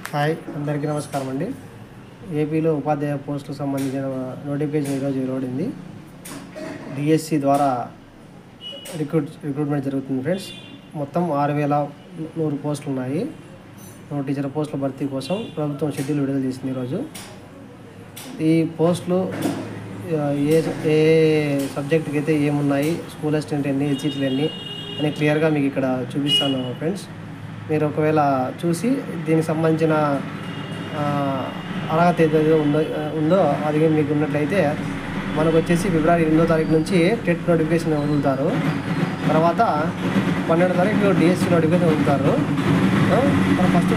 Hi అందరికీ నమస్కారం అండి. ఏపీలో ఉపాధ్యాయ పోస్టులకు సంబంధించిన నోటిఫికేషన్ ఈరోజు వెలువడింది. డిఎస్సి ద్వారా రిక్రూట్మెంట్ జరుగుతుంది ఫ్రెండ్స్. మొత్తం 6100 పోస్టులు ఉన్నాయి. టీచర్ పోస్టుల భర్తీ కోసం ప్రభుత్వం షెడ్యూల్ విడుదల చేసింది ఈరోజు. ఈ పోస్టులు ఏ సబ్జెక్టుకి అయితే ఏమున్నాయి, స్కూల్ అసిస్టెంట్ ఎన్ని, సీట్లు ఎన్ని అని క్లియర్గా మీకు ఇక్కడ చూపిస్తాను ఫ్రెండ్స్. మీరు ఒకవేళ చూసి దీనికి సంబంధించిన అర్హత ఏదైతే ఉందో అది మీకు ఉన్నట్లయితే మనకు వచ్చేసి ఫిబ్రవరి 8వ తారీఖు నుంచి టెట్ నోటిఫికేషన్ వదులుతారు. తర్వాత 12వ తారీఖు డిఎస్సి నోటిఫికేషన్ వదులుతారు. మనం ఫస్ట్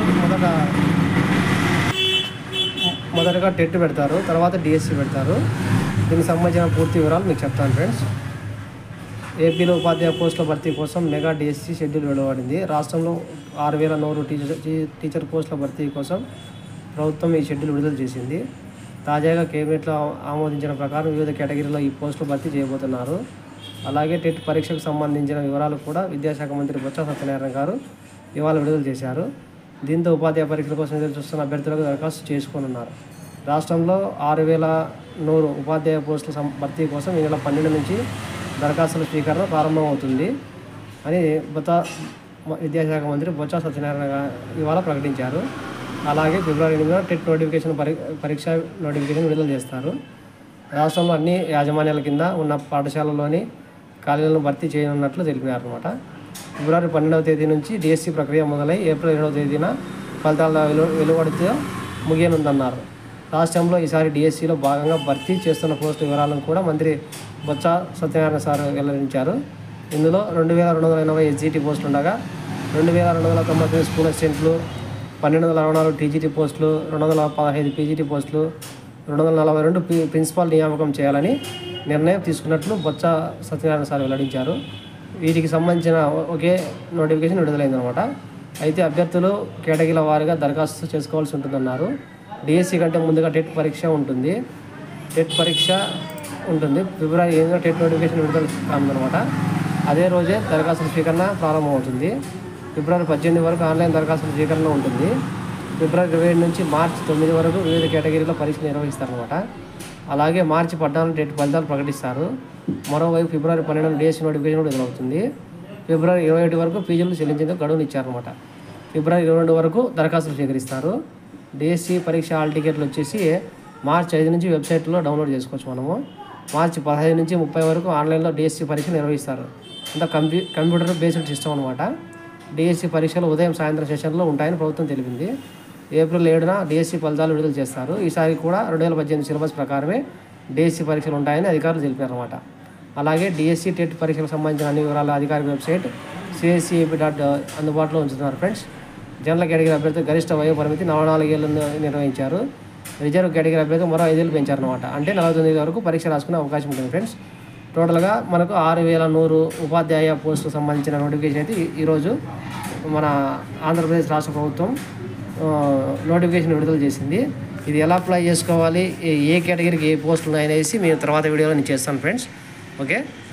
మొదటగా టెట్ పెడతారు, తర్వాత డిఎస్సి పెడతారు. దీనికి సంబంధించిన పూర్తి వివరాలు మీకు చెప్తాను ఫ్రెండ్స్. ఏపీలో ఉపాధ్యాయ పోస్టుల భర్తీ కోసం మెగా డిఎస్సి షెడ్యూల్ వెలువడింది. రాష్ట్రంలో 6100 టీచర్ పోస్టుల భర్తీ కోసం ప్రభుత్వం ఈ షెడ్యూల్ విడుదల చేసింది. తాజాగా కేబినెట్లో ఆమోదించిన ప్రకారం వివిధ కేటగిరీలో ఈ పోస్టులు భర్తీ చేయబోతున్నారు. అలాగే టెట్ పరీక్షకు సంబంధించిన వివరాలు కూడా విద్యాశాఖ మంత్రి బొత్స సత్యనారాయణ గారు ఇవాళ విడుదల చేశారు. దీంతో ఉపాధ్యాయ పరీక్షల కోసం ఎదురు చూస్తున్న అభ్యర్థులకు దరఖాస్తు చేసుకోనున్నారు. రాష్ట్రంలో 6100 ఉపాధ్యాయ పోస్టుల భర్తీ కోసం ఈ నెల 12 నుంచి దరఖాస్తుల స్వీకరణ ప్రారంభమవుతుంది అని విద్యాశాఖ మంత్రి బొత్స సత్యనారాయణ ఇవాళ ప్రకటించారు. అలాగే ఫిబ్రవరి 8న టెట్ నోటిఫికేషన్ పరీక్ష నోటిఫికేషన్ విడుదల చేస్తారు. రాష్ట్రంలో అన్ని యాజమాన్యాల కింద ఉన్న పాఠశాలలోని ఖాళీలను భర్తీ చేయనున్నట్లు తెలిపినారన్నమాట. ఫిబ్రవరి 12వ తేదీ నుంచి డిఎస్సి ప్రక్రియ మొదలై ఏప్రిల్ 7వ తేదీన ఫలితాల వెలువడితో ముగియనుందన్నారు. రాష్ట్రంలో ఈసారి డిఎస్సిలో భాగంగా భర్తీ చేస్తున్న పోస్టు వివరాలను కూడా మంత్రి బొత్స సత్యనారాయణ సార్ వెల్లడించారు. ఇందులో 2280 ఎస్జిటి పోస్టులు ఉండగా 2299 స్కూల్ అసిస్టెంట్లు, 1264 టీజీటీ పోస్టులు, 215 పీజీటీ పోస్టులు, 242 ప్రిన్సిపాల్ నియామకం చేయాలని నిర్ణయం తీసుకున్నట్లు బొత్స సత్యనారాయణ సార్ వెల్లడించారు. వీటికి సంబంధించిన ఒకే నోటిఫికేషన్ విడుదలైందనమాట. అయితే అభ్యర్థులు కేటగిరీల వారీగా దరఖాస్తు చేసుకోవాల్సి ఉంటుందన్నారు. డిఎస్సి కంటే ముందుగా టెట్ పరీక్ష ఉంటుంది. ఫిబ్రవరి 8న టెట్ నోటిఫికేషన్ విడుదల కానుందనమాట. అదే రోజే దరఖాస్తుల స్వీకరణ ప్రారంభమవుతుంది. ఫిబ్రవరి 18 వరకు ఆన్లైన్ దరఖాస్తుల స్వీకరణ ఉంటుంది. ఫిబ్రవరి 27 నుంచి మార్చి 9 వరకు వివిధ కేటగిరీలో పరీక్ష నిర్వహిస్తారనమాట. అలాగే మార్చి 14 టెట్ ఫలితాలు ప్రకటిస్తారు. మరోవైపు ఫిబ్రవరి 12న డిఎస్సి నోటిఫికేషన్ విడుదలవుతుంది. ఫిబ్రవరి 21 వరకు ఫీజులు చెల్లించేందుకు గడువును ఇచ్చారనమాట. ఫిబ్రవరి 22 వరకు దరఖాస్తులు స్వీకరిస్తారు. డిఎస్సి పరీక్ష హాల్ టికెట్లు వచ్చేసి మార్చి 5 నుంచి వెబ్సైట్లో డౌన్లోడ్ చేసుకోవచ్చు. మనము మార్చి 15 నుంచి 30 వరకు ఆన్లైన్లో డిఎస్సి పరీక్ష నిర్వహిస్తారు. అంతా కంప్యూటర్ బేస్డ్ సిస్టమ్ అనమాట. డిఎస్సి పరీక్షలు ఉదయం సాయంత్రం సెషన్లో ఉంటాయని ప్రభుత్వం తెలిపింది. ఏప్రిల్ 7న డిఎస్సి ఫలితాలు విడుదల చేస్తారు. ఈసారి కూడా 2018 సిలబస్ ప్రకారమే డిఎస్సి పరీక్షలు ఉంటాయని అధికారులు తెలిపారన్నమాట. అలాగే డిఎస్సి టెట్ పరీక్షలకు సంబంధించిన అన్ని వివరాలు అధికారిక వెబ్సైట్ CSCAP అందుబాటులో ఉంచుతున్నారు ఫ్రెండ్స్. జనరల్ కేటగిరీ అభ్యర్థి గరిష్ట వయో పరిమితి 44 ఏళ్ళు నిర్వహించారు. రిజర్వ్ కేటగిరీ అభ్యర్థి మరో 5 ఏళ్ళు పెంచారనమాట. అంటే 49 వరకు పరీక్ష రాసుకునే అవకాశం ఉంటుంది ఫ్రెండ్స్. టోటల్గా మనకు 6100 ఉపాధ్యాయ పోస్టులకు సంబంధించిన నోటిఫికేషన్ అయితే ఈరోజు మన ఆంధ్రప్రదేశ్ రాష్ట్ర ప్రభుత్వం నోటిఫికేషన్ విడుదల చేసింది. ఇది ఎలా అప్లై చేసుకోవాలి, ఏ కేటగిరీకి ఏ పోస్టులు ఉన్నాయనేసి మేము తర్వాత వీడియోలో నేను చేస్తాను ఫ్రెండ్స్. ఓకే.